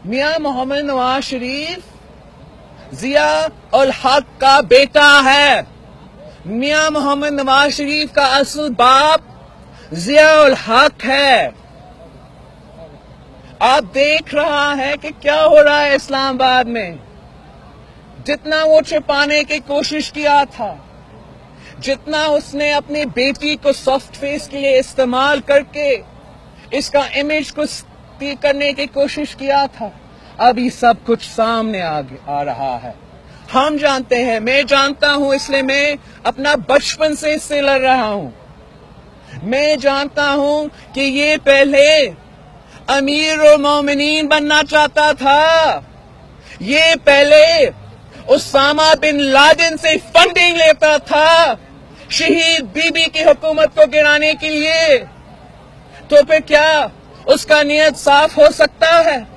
میاں محمد نواز شریف ضیاء الحق کا بیٹا ہے. میاں محمد نواز شریف کا اصل باپ ضیاء الحق ہے. آپ دیکھ رہا ہے کہ کیا ہو رہا ہے اسلام آباد میں. جتنا وہ چھپانے کی کوشش کیا تھا، جتنا اس نے اپنی بیٹی کو سافٹ فیس کے لیے استعمال کر کے اس کا امیج کو کرنے کی کوشش کیا تھا، اب یہ سب کچھ سامنے آ رہا ہے. ہم جانتے ہیں، میں جانتا ہوں، اس لیے میں اپنا بچپن سے اس سے لڑ رہا ہوں. میں جانتا ہوں کہ یہ پہلے امیر المومنین بننا چاہتا تھا. یہ پہلے اسامہ بن لادن سے فنڈنگ لیتا تھا شہید بی بی کی حکومت کو گرانے کے لیے. تو پھر کیا اس کا نیت صاف ہو سکتا ہے؟